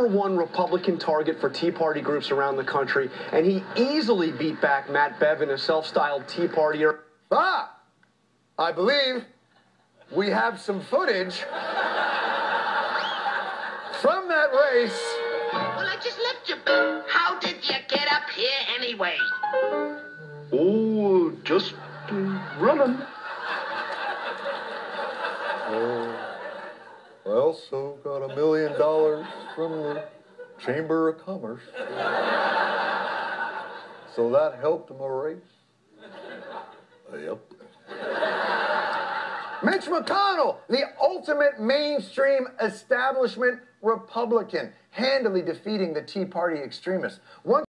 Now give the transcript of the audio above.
#1 Republican target for Tea Party groups around the country, and he easily beat back Matt Bevin, a self-styled Tea Partier. I believe we have some footage from that race. Well, I just left you. How did you get up here anyway? Oh, just running. Well, so got $1 million from the Chamber of Commerce. So that helped my race. Yep. Mitch McConnell, the ultimate mainstream establishment Republican, handily defeating the Tea Party extremists.